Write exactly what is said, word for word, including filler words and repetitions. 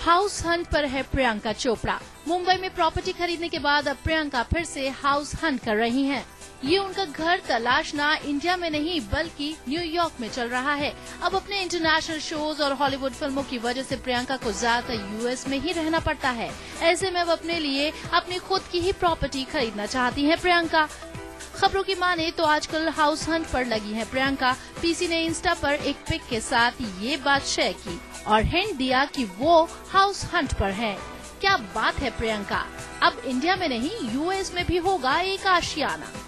House Hunt पर है प्रियंका चोपड़ा। मुंबई में प्रॉपर्टी खरीदने के बाद अब प्रियंका फिर से हाउस हंट कर रही हैं। ये उनका घर तलाशना इंडिया में नहीं बल्कि न्यूयॉर्क में चल रहा है। अब अपने इंटरनेशनल शोज और हॉलीवुड फिल्मों की वजह से प्रियंका को ज्यादातर यूएस में ही रहना पड़ता है। ऐसे में अब अपने लिए अपनी खुद की ही प्रॉपर्टी खरीदना चाहती हैं प्रियंका। खबरों की माने तो आजकल हाउस हंट पर लगी है प्रियंका। पीसी ने इंस्टा पर एक पिक के साथ ये बात शेयर की और हिंट दिया कि वो हाउस हंट पर है। क्या बात है प्रियंका, अब इंडिया में नहीं यूएस में भी होगा एक आशियाना।